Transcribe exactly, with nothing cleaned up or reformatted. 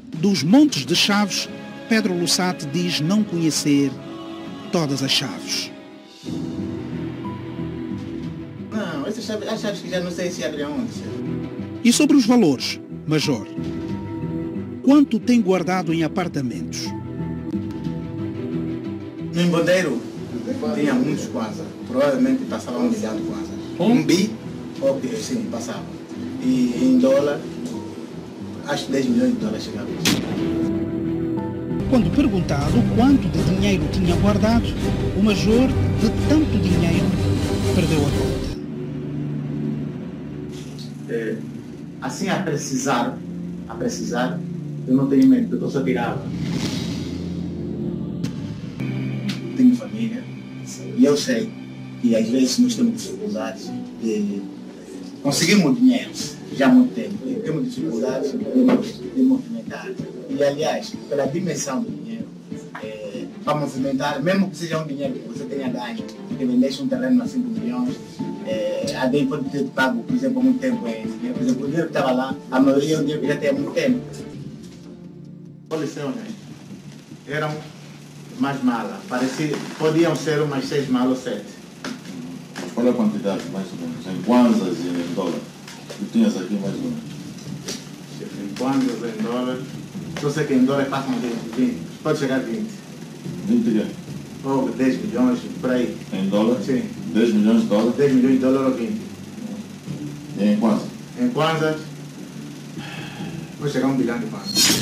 Dos montes de chaves, Pedro Lussate diz não conhecer todas as chaves. Não, essas chaves, as chaves que já não sei se abrem onde. E sobre os valores, Major? Quanto tem guardado em apartamentos? No embodeiro tinha muitos kwanza. Provavelmente passava um milhão de kwanza. Um? Um bi, ou, sim, passava. E em dólar, acho que dez milhões de dólares chegava. Quando perguntado quanto de dinheiro tinha guardado, o Major, de tanto dinheiro, perdeu a conta. É, assim, a precisar, a precisar, eu não tenho medo, porque eu só tirava. Tenho família, e eu sei que às vezes nós temos dificuldades de conseguirmos dinheiro já há muito tempo, e temos dificuldades de, de movimentar. E aliás, pela dimensão do dinheiro, é, para movimentar, mesmo que seja um dinheiro que você tenha ganho, que vendesse um terreno a cinco milhões, é, alguém pode ter pago, por exemplo, muito tempo em dinheiro. Por exemplo, o dinheiro que estava lá, a maioria é um dinheiro que já tem há muito tempo. Coleção, né? Eram mais malas, parecia, podiam ser umas seis malas ou sete. Mas qual é a quantidade, mais ou menos, em kwanzas e em dólar? Tu tinhas aqui mais ou menos? Em kwanzas, em dólar, eu sei que em dólar passam de vinte, pode chegar a vinte. vinte quê? Ou dez milhões, por aí. Em dólar? Sim. dez milhões de dólares? dez milhões de dólares ou vinte. E em kwanzas? Em kwanzas, vou chegar a um bilhão de kwanzas.